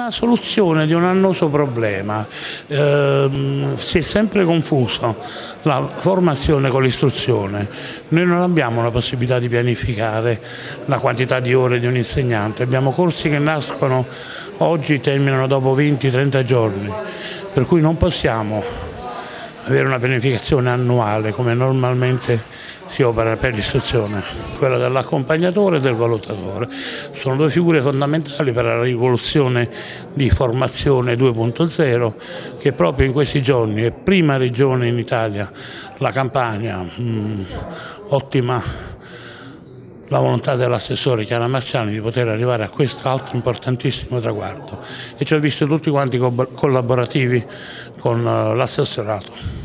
una soluzione di un annoso problema. Si è sempre confuso la formazione con l'istruzione. Noi non abbiamo la possibilità di pianificare la quantità di ore di un insegnante. Abbiamo corsi che nascono oggi, terminano dopo 20-30 giorni, per cui non possiamo avere una pianificazione annuale come normalmente si opera per l'istruzione. Quella dell'accompagnatore e del valutatore sono due figure fondamentali per la rivoluzione di formazione 2.0 che proprio in questi giorni è prima regione in Italia, la Campania, ottima la volontà dell'assessore Chiara Marciani di poter arrivare a questo altro importantissimo traguardo e ci ha visto tutti quanti collaborativi con l'assessorato.